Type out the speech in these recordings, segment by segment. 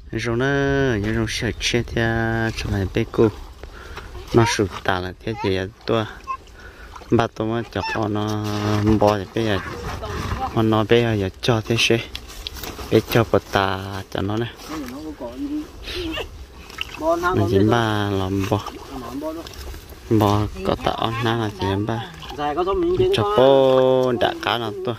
rồi nó rồi sợ chết theo cho mày bé cô nó sụt tà là thế gì tôi ba tôi mới chọc nó bò thì bây giờ nó bây giờ cho thế sẽ bé cho bật tà cho nó này mình chỉ ba làm bò có tạo nó là chỉ ba cho bò đã cá nào tôi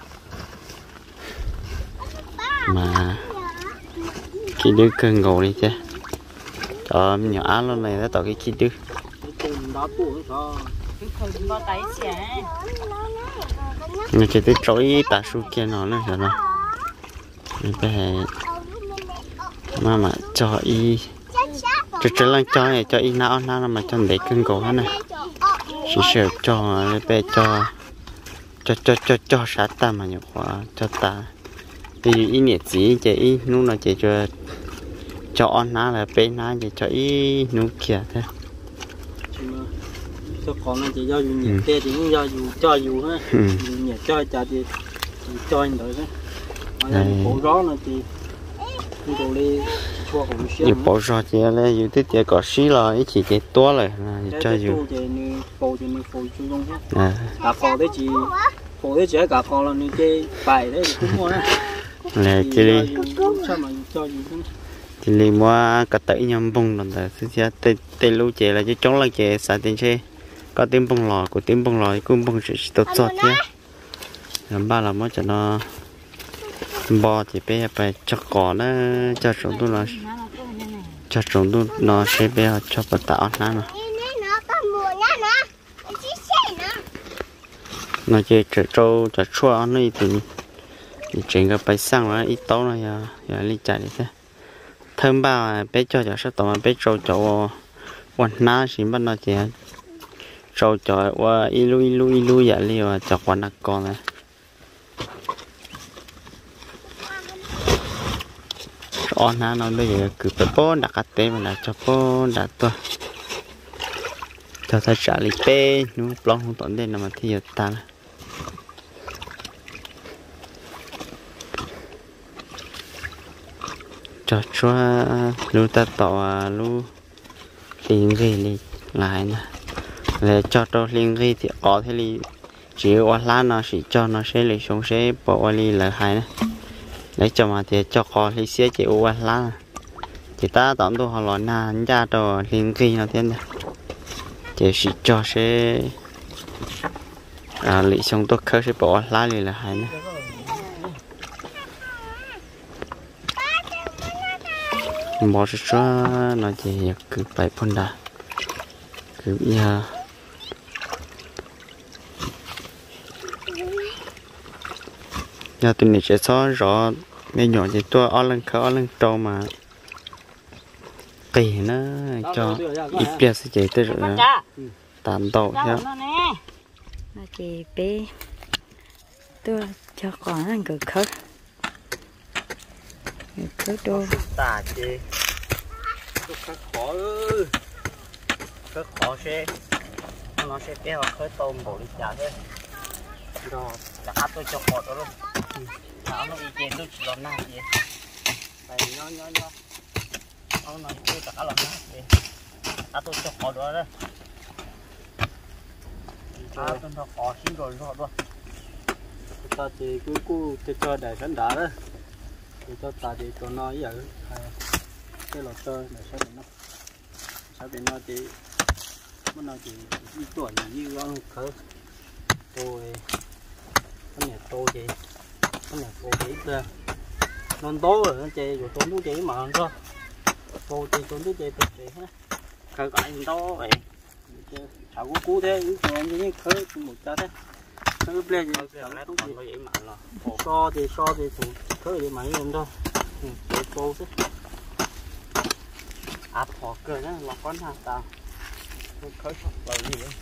mà khi đứa cơn ngầu đi chứ cho nhỏ á luôn này nó tạo cái chi đứa người chỉ tới trỗi bà su kia nó nữa rồi nó bây mà cho y cho lên cho y nó mà cho để cơn ngầu hết này chỉ sợ cho bây cho sát ta mà nhiều quá cho ta thì ý nghĩa gì chị ý nó là chị cho nó là bên nó chị cho ý nó kia thế cho con nó chỉ do dù nhiệt tê thì cũng do dù cho dù ha nhiệt cho thì cho anh đợi đấy bộ gió nó thì đi đồ đi chua cũng xíu nhiều bộ gió chị là dù tiếp theo có xí là ý chị to rồi cho dù bộ thì mình phụ chú không hết cả con đấy chỉ cả con là những cái bài đấy cũng mua đấy là chị đi chị đi mua cả tẩy nhầm bông rồi là sẽ tê lú chị là chứ chống là chị xài tiền xe có tiếng bông lò của tiếng bông lò cũng bông sẽ tốt tốt thế làm ba là mới cho nó bò thì bé phải cho cỏ nó cho trồng tôi nó cho trồng tôi nó sẽ bé cho bật tạo nó nó chỉ trâu cho chua nó thì chuyện cái bài sang là ít tấu này giờ đi chạy đi thế thơm ba bé cho sẽ tao bé trâu cho quần ná xin bắt nó chỉ trâu cho qua ilu vậy liều cho quần nát con này on ná nó bây giờ cứ phải bón đặt cái tên mà là cho bón đặt to cho ta trả lý bé nó plong không tốn đến mà thì giờ ta cho chúa lu ta tỏ lu liền ghi lại nè để cho liền ghi thì có thể li chỉ qua lá nó chỉ cho nó sẽ li xuống sẽ bỏ li lại hai nè để cho mà thì cho có li sẽ chỉ qua lá chỉ ta tóm tôi họ nói na ra cho liền ghi nó thế này chỉ cho sẽ li xuống tôi khơi sẽ bỏ lá li lại hai nè bỏ ra nó chỉ cứ phải phân đà cứ giờ tụi này sẽ xóa rõ mấy nhỏ thì tôi ở lên trâu mà kỳ nó cho ít bia sẽ chạy tới rồi tạm đầu nhá nó chỉ bé tôi cho con ăn cực khớp khớp đô tà chị khớp khó ơi khớp khó nó sẽ bé hoặc khớp tôm bổ đi chả thế rồi đã tôi cho khó đó luôn nó đi trên tôi chỉ làm nào vậy tại nó nó chưa tất cả làm nào vậy tôi cho khó đó đấy tôi cho khó xin rồi luôn ta thì cứ cho để sẵn đá đó cho ta thì cho nó vậy cái lọt tơ để sao để nó thì nó chỉ đi tuổi như con khơi tôi cái nhà tôi vậy cái nhà tôi chỉ ra non tố rồi nó chơi rồi tôi muốn chơi mà không tôi chơi tôi muốn chơi tập chơi hết khơi cái gì đó vậy thảo cú thế những chuyện như khơi một cha thế nó lên gì nó cũng gì vậy mà là so thì khơi vậy mà không đâu cô thế áp họ cười đó là con hàng tao khơi sọt vào gì vậy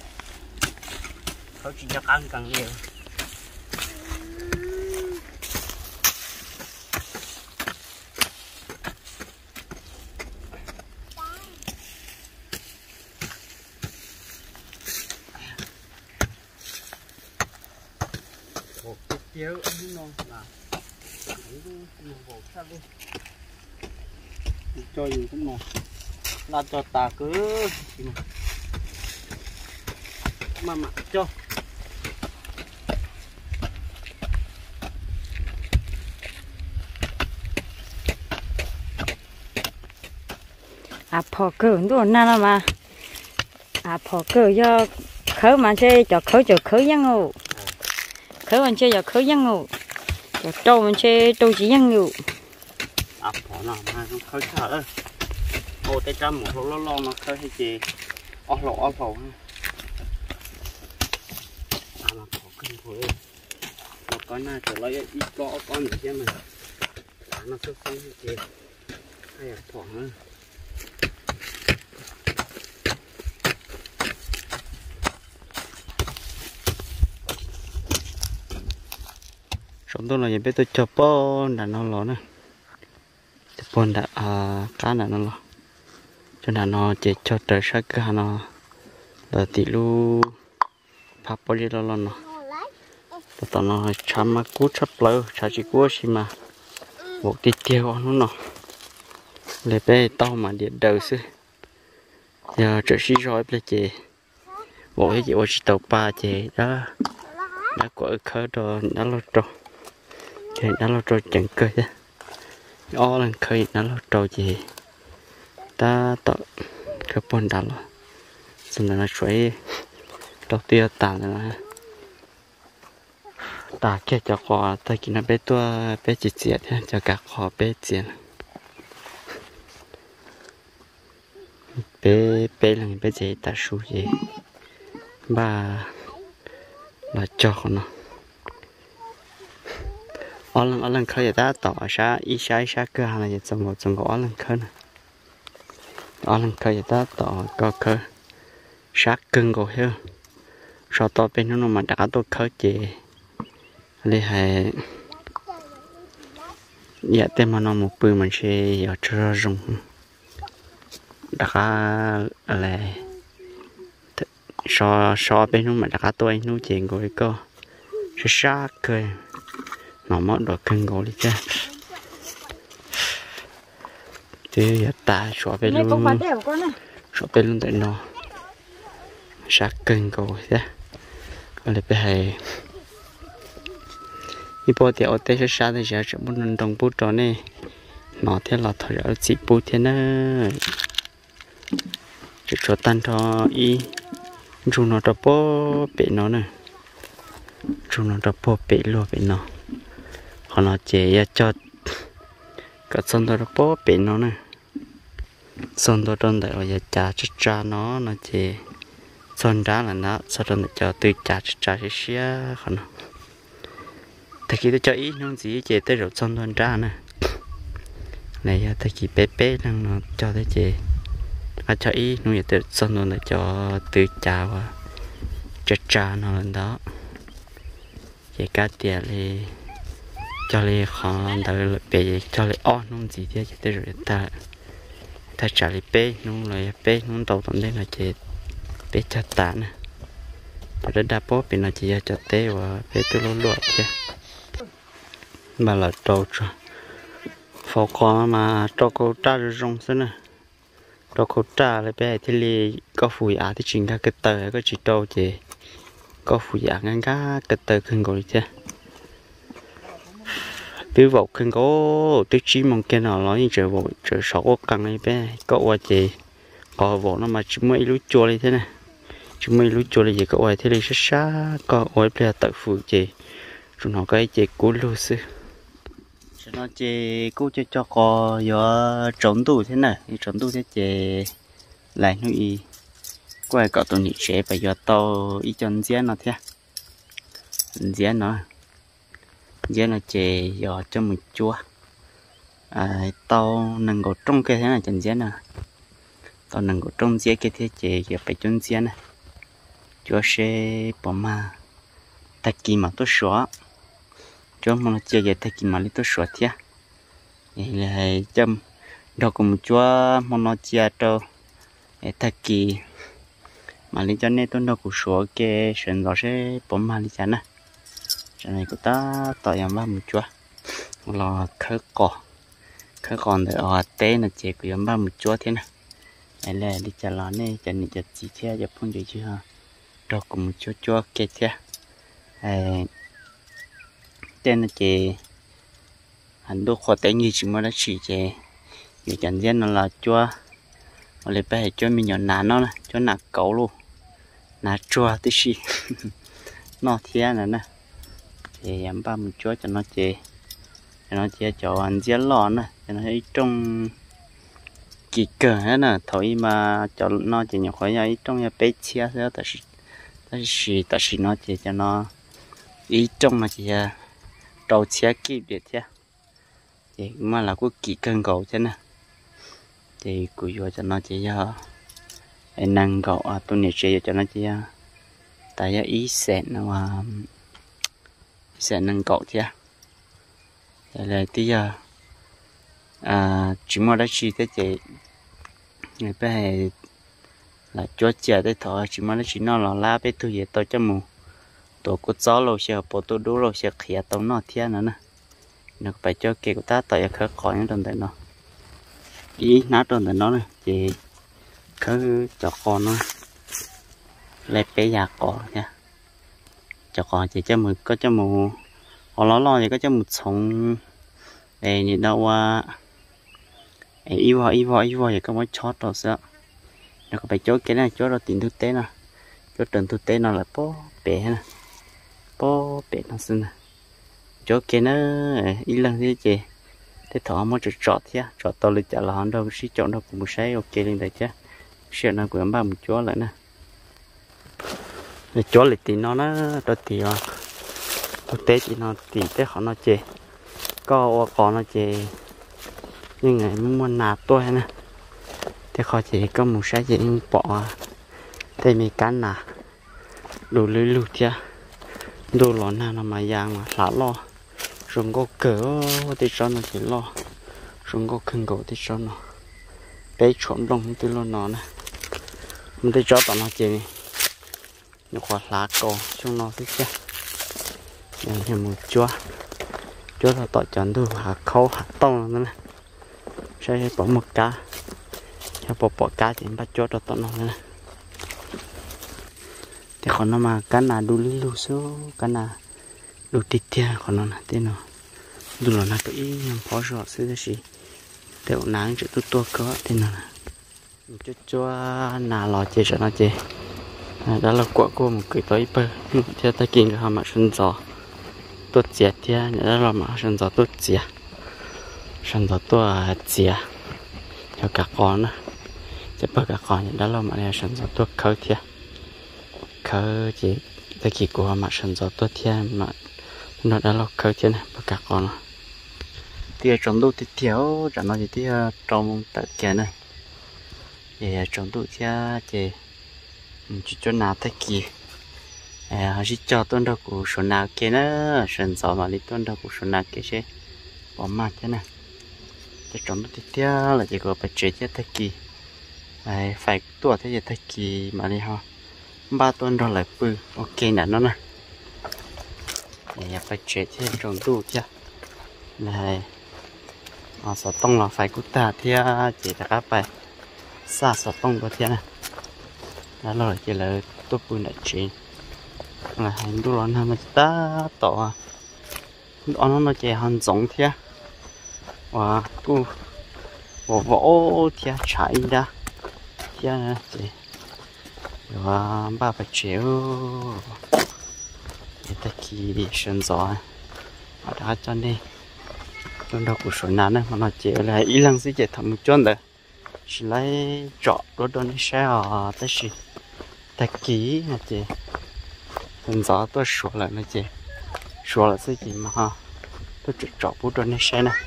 khơi chỉ cho ăn càng nhiều chiếu ăn non là những bột sao đi cho gì cũng là cho ta cứ mà cho à phò cờ đồ na mà à phò cờ do khởi mà chơi cho khởi giang ngủ khởi mình chơi cho khởi giang ngủ cho trâu mình chơi trâu chỉ giang ngủ à phò nào mà không khởi thở ô tay trăm một lỗ lo nó khởi hay gì ó phò à mà phò kinh thôi nó có na trở lại ít có con nữa chứ mà nó cứ không hay gì hay là phò nữa sống tôi là những bé tôi chụp bón đã nó lỏ nè chụp bón đã cá đã nó lỏ cho nên nó chỉ cho trời sắc cái nó là tí lu phá bỏ đi lo nó tao nó chăm mà cút sắp lâu chả chỉ cút xí mà một tí tiêu nó lấy bé tao mà điện đầu xí giờ trời xí rồi bé chị bộ cái chị ôi chị tàu ba chị đó đã có khơi rồi đã lo rồi thì đã lo rồi chẳng cười thế o lần khơi đã lo rồi chị ta tạo cái bồn đá lo xong rồi nó xoay đầu tiên tàn rồi nè ta kia cho họ ta kia nó bé tua bé chỉ chết cho cả họ bé chết bé là bé gì ta su gì ba là cho nó ở lần khơi ta tỏ sa ít cơ hàng này trong có ở lần khơi này ở lần khơi ta tỏ có khơi sát cưng của heo sau to bên nó mà đã tôi khơi chị lấy hay dạ tên mà nó một bữa mình sẽ ở cho dùng đã là so bên nó mà đã tôi nó chuyện của cô sẽ sát cơ nó mất được cưng gỗ đi chứ thì ta so bên luôn tại nó sát cưng gỗ chứ còn lại phải đi bộ thì ở đây sẽ sát thì sẽ muốn đồng bút đó này nó thế là thời ở chỉ bút thế nữa chỉ cho tan cho y dù nó đập bó bị nó nè dù nó đập bó bị luôn bị nó còn nó chỉ cho cái son đó đập bó bị nó nè son đó trong đấy là chả cha nó chỉ son đá là nó sau đó cho từ chả sẽ xía còn nó thì khi tôi cho ít nó chỉ chỉ tới rồi son đó ra nè này thì khi bé nó cho tới chỉ cho ít nó vậy từ son đó là cho từ chả và cha nó lên đó chỉ cá tiền thì cho lấy khó đợi bé cho lấy on nó gì thế chỉ tới rồi ta trả lấy bé nó lại bé nó đầu tuần đây là chỉ bé chặt tán nè rồi đáp bố bị nó chỉ cho té và bé tôi luôn luôn chứ mà là trâu rồi phô con mà trâu cô ta rồi rong xí nè trâu cô ta lại bé thì li có phùi thì chính cái tờ có chỉ trâu chỉ có phùi ngang cá cái tờ khinh gọi chứ ví dụ khinh có cái chi mong kia nào nói như trời sổ căng này bé có qua chỉ có vỗ nó mà chúng mấy lú chua đi thế này chúng mấy lú chua gì có qua thế này sát có ôi bây giờ tự phụ chỉ chúng nó cái chỉ cú lú sư nó chỉ cú cho có do trống tủ thế này trống tủ thế chỉ lại nó y quay cậu tụi nhị sẽ phải do tao ý chân diễn nó thế diễn nó chỉ do cho mình chua tao nâng có trong cái thế này chân diễn nè tao nâng có trong diễn cái thế chỉ giờ phải chân diễn nè cho xe bỏ mà ta kỳ mà tôi xóa cho mà nó chơi vậy ta kỳ mà lấy tôi xóa thế vậy là chấm đâu cũng chúa mà nó chơi đâu ta kỳ mà lấy cho nên tôi đâu cũng xóa cái sườn đó sẽ bỏ mà lấy cho nè cho này của ta tao làm vào một chúa là khơi cỏ cái còn để ở té là chế của em ba một chỗ thế này này là đi chợ lò này chợ này chợ gì thế chợ phong gì chứ ha rồi cùng một chỗ kia thế tên là chế hành đồ khó té như chỉ mà đã chỉ chế vì chẳng gian nó là chua ở đây bây giờ mình nhỏ nà nó này cho nà cẩu luôn nà chua tí xì nó thế này nè thì em ba một chỗ cho nó chế cho anh dễ lò nè cho nó thấy trong kỳ cờ hết nè thôi mà cho nó chỉ nhỏ khỏi nhau trong nhà bé chia ra tại vì nó chỉ cho nó ý trong mà chỉ đầu chia kịp được chứ thì mà là có kỳ cân cầu chứ nè thì cùi vô cho nó chỉ cho năng cầu tôi nhớ chơi cho nó chỉ tại ý sẹn mà sẹn năng cầu chứ đây là tí giờ chỉ mua đã chi thế chị ngày bé là cho chè tới thọ chỉ mua đã chỉ nó là lá bé tôi về tôi cho mù tôi có gió lâu xe bộ tôi đủ lâu xe khía tôi nó thiên nữa nè nó phải cho kêu của ta tại khởi khỏi những đồng tiền nó ý nát đồng tiền nó này chị cứ cho con nó lấy bé già cỏ nha cho con chị cho mù có cho mù họ lo thì có cho một sống để nhìn đâu yêu thì có mấy chót rồi sao nó có phải chốt cái này chốt rồi tiền thực tế nè chốt tiền thực tế nó là bó bể nó xin nè chốt cái nó ít lần thế chị thế thọ mới chọt thế chọt to lên chả là hắn đâu xí chọn đâu cũng sẽ ok lên đấy chứ chuyện nào của em ba một chỗ lại nè để chỗ lại tiền nó đó tiền thực tế thì nó tiền tế họ nó chê có nó chê nhưng ngày muốn nạp tôi nè thế họ chỉ có một cái gì bỏ thế mình cắn nè đủ lưu thia đủ lon nào mà giang mà xả lo rồi có cỡ thì cho nó chỉ lo rồi có khăn cổ thì cho nó bé trộn đông từ lo nó nè mình thấy cho tao nó chê nó khoa lá cổ cho nó thích chứ này một chúa là tỏi chọn đủ hạt khâu hạt tông nữa nè sẽ bỏ một cá cho bỏ cá thì bắt chúa cho tỏi nó nè thì còn nó mà cá nào đủ lưu số cá nào đủ tít thia còn nó là thế nào đủ là nó cái phó rõ xứ gì tiểu nắng chữ tôi có thế nào chúa nào lò chơi cho nó chơi đó là quả của một cái tối bơ theo ta kinh cái mà sinh gió tốt chết thì đó là mà sinh gió tốt chết sinh gió tốt chết cho các con nữa cho bơ các con đó là mà này sinh gió tốt khơi thì khơi chỉ ta chỉ của mà sinh gió tốt thì mà nó đó là khơi thì này bơ các con thì trồng đu thì thiếu chẳng nói gì thì trồng tất cả này để trồng đu thì chỉ cho nào thế kì họ chỉ cho tuần đầu của số nào kia nữa sân gió mà đi tuần đầu của số nào kia chứ bỏ mặt thế này cho trồng tiếp theo là chỉ có phải chế cho thế kì phải tua thế gì thế kì mà đi ha 3 tuần rồi lại bự ok nè nó nè phải chế cho trồng đủ chứ này họ sẽ tông là phải cút ta thì chỉ là các bài xa sẽ tông có thế này đó là chỉ là tốt bùn đại chiến là hành đu lon ham ta tỏ nó chỉ hành giống thế và tu vỗ thế chạy ra thế này chỉ và 300 triệu để ta kỳ đi sân gió ở đó cho nên trong đó của số nào nữa mà nó chỉ là ý lăng sẽ chỉ thầm một chút đấy chỉ lấy trọ đó đi xe ở tới gì ta kỹ là chị thành gió tôi sửa lại nó chị sửa lại cái gì mà ha tôi chỉ trọ bút đó đi xe này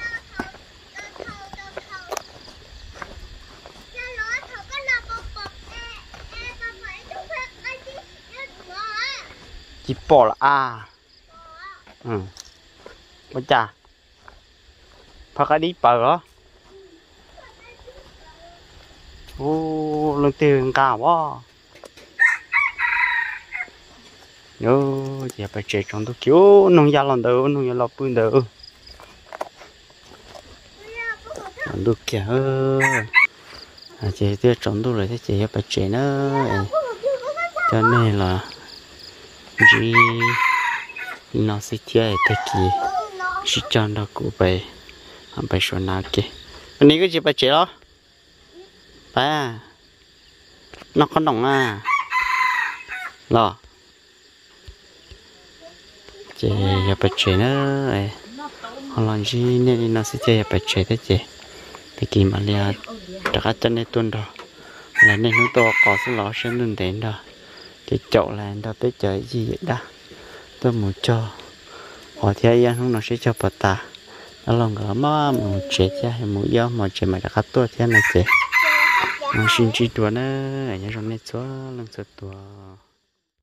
chị bỏ là bây giờ phải cái đi bờ đó ô lần tiền cả quá nhớ giờ phải chạy trong tôi kiểu nông gia làm đâu nông gia làm bún đâu được kìa chị tiêu trồng được rồi thế chị phải chế nó cho nên là chỉ nó sẽ chơi thế kì chỉ cho nó cụ bề bề số nào kì anh ấy có chị phải chế đó phải à nó có đồng à lo chị phải chế nó họ làm gì nên nó sẽ chơi phải chế thế chị thì kì mà lia đặt chân này tuần đó là nên nó to có số lọ xem đừng đến đó cái chậu là đó tới chơi gì vậy đó tôi muốn cho họ thấy ăn không nó sẽ cho bà ta nó lòng gỡ mà muốn chết cha hay muốn do mà chết mà đặt tôi thế này chị nó xin chỉ tuổi nữa ở nhà trong này số lần số tuổi